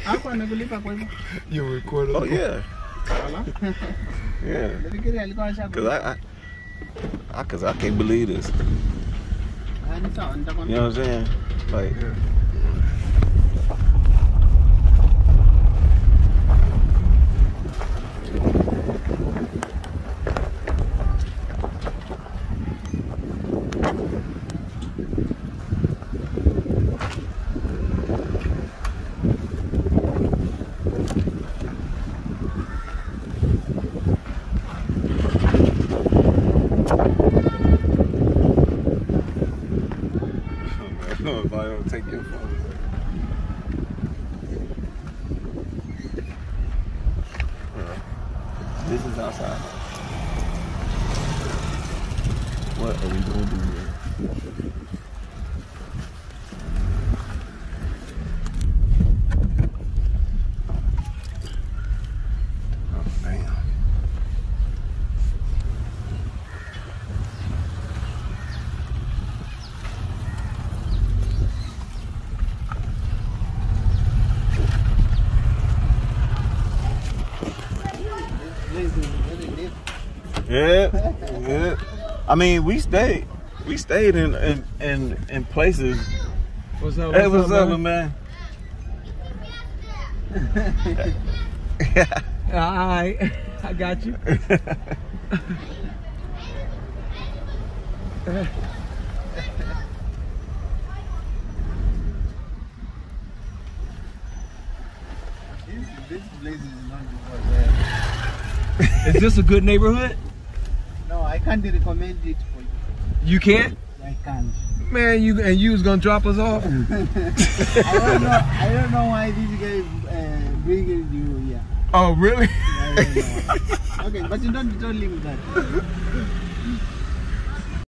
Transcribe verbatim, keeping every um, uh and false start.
You recorded? Oh yeah. Yeah. Cause I, I, I, cause I can't believe this. You know what I'm saying? Like. Yeah. If I don't take your phone. This is outside. What are we gonna do here? Oh damn. Yeah, yeah. I mean, we stayed, we stayed in in in, in places. What's up? Hey, what's, what's up, man? Yeah. All right, I got you. This place is not good for that. Is this a good neighborhood? No, I can't recommend it for you. You can't? I can't. Man, you and you was gonna drop us off? I don't know. I don't know why this guy uh, bringing you here. Oh, really? I don't know. Okay, but you don't don't leave that.